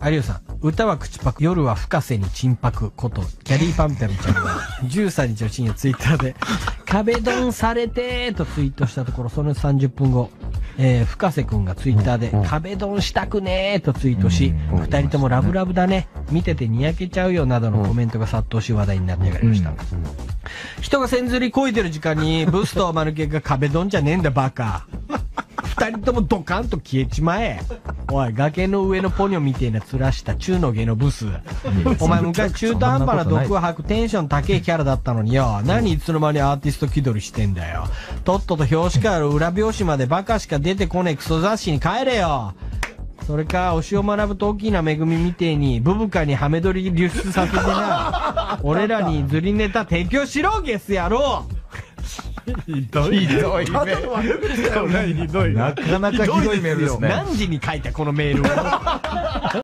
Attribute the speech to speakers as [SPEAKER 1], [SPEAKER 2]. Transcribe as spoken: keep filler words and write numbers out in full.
[SPEAKER 1] 有吉さん、歌は口パク、夜は深瀬に沈泊こと、キャリーパンペルちゃんがじゅうさんにちの深夜ツイッターで、壁ドンされてーとツイートしたところ、そのさんじゅっぷんご、えー、深瀬くんがツイッターで、壁ドンしたくねーとツイートし、二人ともラブラブだね、見ててにやけちゃうよなどのコメントが殺到し話題になってやがりました。人が千釣りこいでる時間に、ブスとマヌケが壁ドンじゃねえんだバカ。二人ともドカンと消えちまえ。おい、崖の上のポニョみてえな面した中の下のブス。お前昔中途半端な毒を吐くテンション高いキャラだったのによ。何いつの間にアーティスト気取りしてんだよ。とっとと表紙から裏表紙までバカしか出てこねえクソ雑誌に帰れよ。それか、推しを学ぶと大きな恵みみてえに、ブブカにハメ撮り流出させてな。俺らにズリネタ提供しろ、ゲス野郎。
[SPEAKER 2] ひどい。ひどいメール。ひどい。なかなかひどいメールですね。
[SPEAKER 1] 何時に書いたこのメールを。